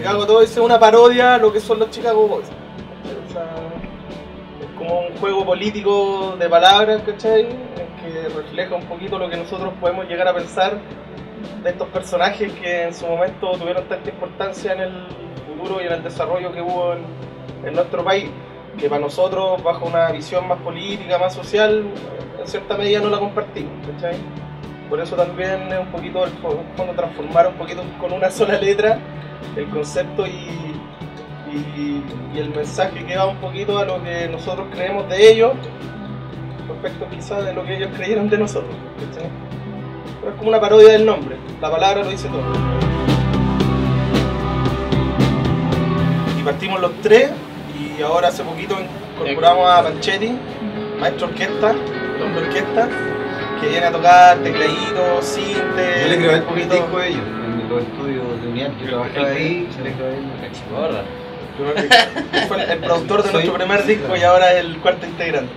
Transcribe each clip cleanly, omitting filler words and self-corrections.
Chicago Toys es una parodia a lo que son los Chicago Boys. O sea, es como un juego político de palabras, ¿cachai? Que refleja un poquito lo que nosotros podemos llegar a pensar de estos personajes que en su momento tuvieron tanta importancia en el futuro y en el desarrollo que hubo en nuestro país, que para nosotros, bajo una visión más política, más social, en cierta medida no la compartimos, ¿cachai? Por eso también es un poquito, el fondo, transformar un poquito con una sola letra el concepto y el mensaje que va un poquito a lo que nosotros creemos de ellos, respecto quizás de lo que ellos creyeron de nosotros, ¿cachai? Pero es como una parodia del nombre, la palabra lo dice todo. Y partimos los tres, y ahora hace poquito incorporamos a Panchetti, maestro orquesta, hombre orquesta, que viene a tocar tecladitos, sinte. Yo le grabé el poquito disco a ellos, en los estudios de Unidad, que trabajaba ahí, se les grabé el Fue el productor de nuestro primer disco y ahora es el cuarto integrante.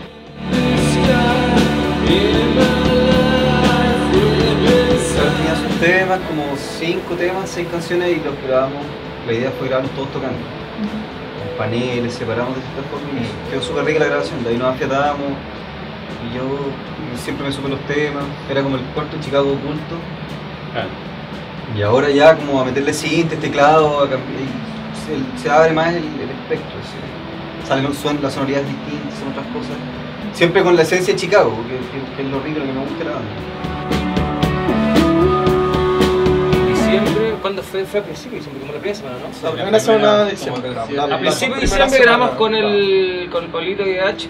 Tenía sus temas, como 5 temas, 6 canciones, y los grabamos. La idea fue grabarlos todos tocando, con paneles, separamos de cierta forma, y quedó súper rica la grabación. De ahí nos afiatábamos y yo siempre me supe los temas. Era como el cuarto Chicago oculto. Y ahora ya como a meterle cintas, teclado, se abre más el espectro, salen las sonoridades distintas, son otras cosas. Siempre con la esencia de Chicago, que es lo rico, lo que me gusta de la banda. Diciembre, ¿cuándo fue? Fue a principios de diciembre, como la primera semana, ¿no? La primera semana de diciembre. A principios de diciembre grabamos con el Pablito IH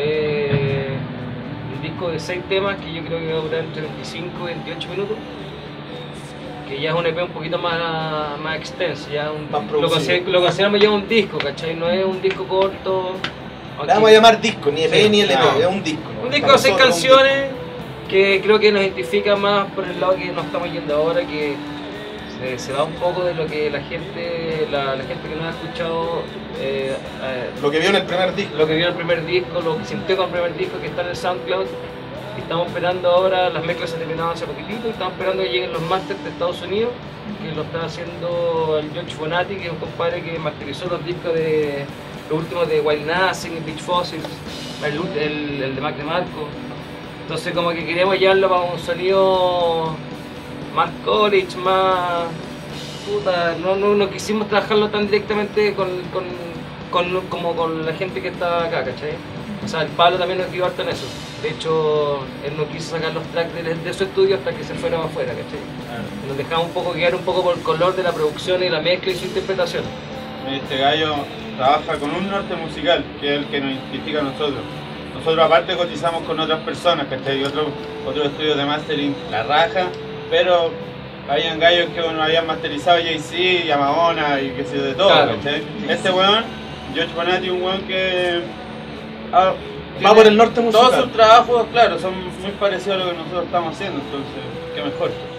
un disco de 6 temas que yo creo que va a durar entre 25 y 28 minutos. Que ya es un EP un poquito más extenso, ya lo consideramos ya un disco, ¿cachai? No es un disco corto. Le vamos a llamar disco, ni EP ni LP, es un disco. Un disco de 6 canciones que creo que nos identifica más por el lado que nos estamos yendo ahora, que se va un poco de lo que la gente que nos ha escuchado, lo que vio en el primer disco. Lo que vio en el primer disco, lo que sintió con el primer disco, que está en el SoundCloud. Estamos esperando ahora, las mezclas se terminaron hace poquitito, y estamos esperando que lleguen los masters de Estados Unidos, que lo está haciendo el George Bonatti, que es un compadre que masterizó los discos de los últimos de Wild Nothing y Beach Fossils, el de Mac DeMarco. Entonces como que queremos llevarlo para un sonido más college, más... puta, no quisimos trabajarlo tan directamente como con la gente que está acá, ¿cachai? O sea, el Pablo también nos guió harto en eso. De hecho, él no quiso sacar los tracks de su estudio hasta que se fuera afuera, ¿cachai? Nos dejamos un poco guiar un poco por el color de la producción y la mezcla y su interpretación. Este gallo trabaja con un norte musical, que es el que nos identifica a nosotros. Nosotros aparte cotizamos con otras personas, ¿cachai? Otros estudios de mastering, la raja, pero habían gallos que bueno, habían masterizado Jay-Z, Yamahona y qué sé yo, de todo, claro. ¿Cachai? Este weón, George Bonatti, un weón que... va por el norte musical. Todos sus trabajos, claro, son muy parecidos a lo que nosotros estamos haciendo, entonces, qué mejor.